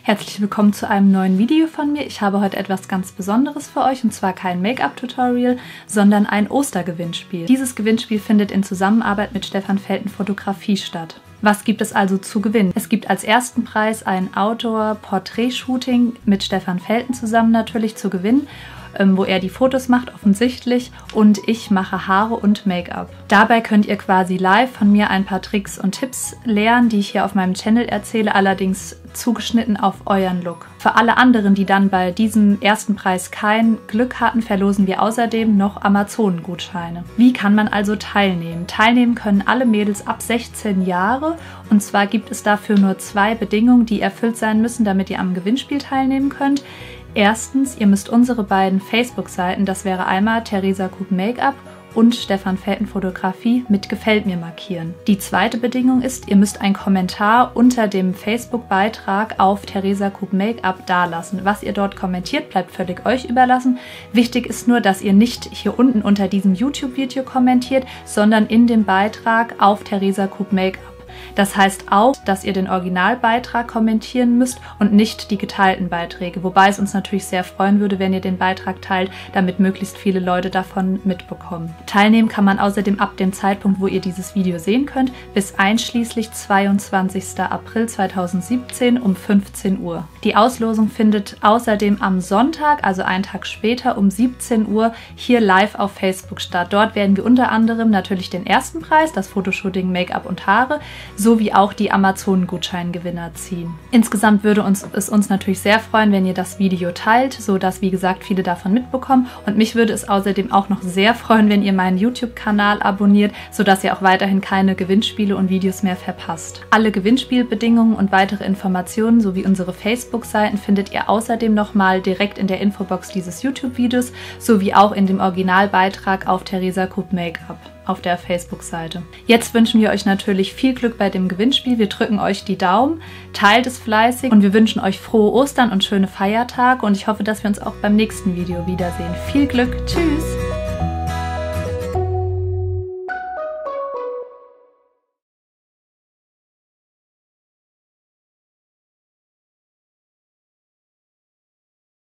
Herzlich willkommen zu einem neuen Video von mir. Ich habe heute etwas ganz Besonderes für euch und zwar kein Make-up-Tutorial, sondern ein Ostergewinnspiel. Dieses Gewinnspiel findet in Zusammenarbeit mit Stefan Felten Fotografie statt. Was gibt es also zu gewinnen? Es gibt als ersten Preis ein Outdoor-Porträt-Shooting mit Stefan Felten zusammen natürlich zu gewinnen, wo er die Fotos macht offensichtlich und ich mache Haare und Make-up. Dabei könnt ihr quasi live von mir ein paar Tricks und Tipps lernen, die ich hier auf meinem Channel erzähle, allerdings zugeschnitten auf euren Look. Für alle anderen, die dann bei diesem ersten Preis kein Glück hatten, verlosen wir außerdem noch Amazon-Gutscheine. Wie kann man also teilnehmen? Teilnehmen können alle Mädels ab 16 Jahre und zwar gibt es dafür nur 2 Bedingungen, die erfüllt sein müssen, damit ihr am Gewinnspiel teilnehmen könnt. Erstens, ihr müsst unsere beiden Facebook-Seiten, das wäre einmal Theresa Kub Make-up und Stefan Felten Fotografie, mit Gefällt mir markieren. Die zweite Bedingung ist, ihr müsst einen Kommentar unter dem Facebook-Beitrag auf Theresa Kub Make-up dalassen. Was ihr dort kommentiert, bleibt völlig euch überlassen. Wichtig ist nur, dass ihr nicht hier unten unter diesem YouTube-Video kommentiert, sondern in dem Beitrag auf Theresa Kub Make-up. Das heißt auch, dass ihr den Originalbeitrag kommentieren müsst und nicht die geteilten Beiträge. Wobei es uns natürlich sehr freuen würde, wenn ihr den Beitrag teilt, damit möglichst viele Leute davon mitbekommen. Teilnehmen kann man außerdem ab dem Zeitpunkt, wo ihr dieses Video sehen könnt, bis einschließlich 22. April 2017 um 15 Uhr. Die Auslosung findet außerdem am Sonntag, also einen Tag später um 17 Uhr, hier live auf Facebook statt. Dort werden wir unter anderem natürlich den ersten Preis, das Fotoshooting, Make-up und Haare, sowie auch die Amazon-Gutscheingewinner ziehen. Insgesamt würde es uns natürlich sehr freuen, wenn ihr das Video teilt, sodass, wie gesagt, viele davon mitbekommen. Und mich würde es außerdem auch noch sehr freuen, wenn ihr meinen YouTube-Kanal abonniert, sodass ihr auch weiterhin keine Gewinnspiele und Videos mehr verpasst. Alle Gewinnspielbedingungen und weitere Informationen sowie unsere Facebook-Seiten findet ihr außerdem nochmal direkt in der Infobox dieses YouTube-Videos, sowie auch in dem Originalbeitrag auf Theresa Kub Make-up auf der Facebook-Seite. Jetzt wünschen wir euch natürlich viel Glück bei dem Gewinnspiel. Wir drücken euch die Daumen, teilt es fleißig und wir wünschen euch frohe Ostern und schöne Feiertage und ich hoffe, dass wir uns auch beim nächsten Video wiedersehen. Viel Glück, tschüss!